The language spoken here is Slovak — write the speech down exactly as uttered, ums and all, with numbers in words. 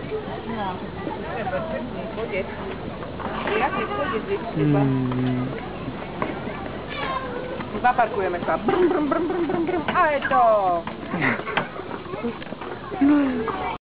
No. Perfektný chodec. Jaký chodec je chyba. Zaparkujeme sa. Brum, brum, brum, brum, brum, brum. A je to.